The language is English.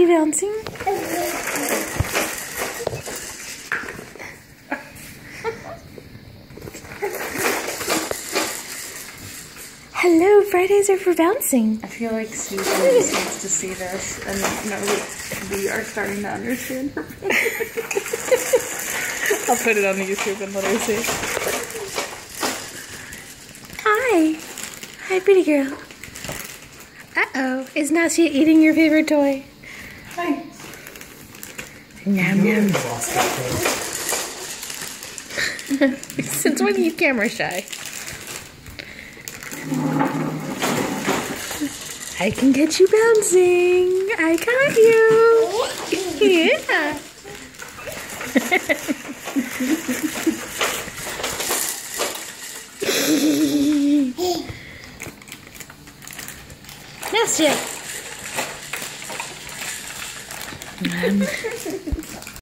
you bouncing? Hello, Fridays are for bouncing. I feel like Susan just needs to see this and know that we are starting to understand her. I'll put it on YouTube and let her see. Hi. Hi, pretty girl. Uh-oh. Is Nasia eating your favorite toy? Hi. Yum, yum. Since when are you camera shy? I can get you bouncing. I got you. Yeah. Nasia.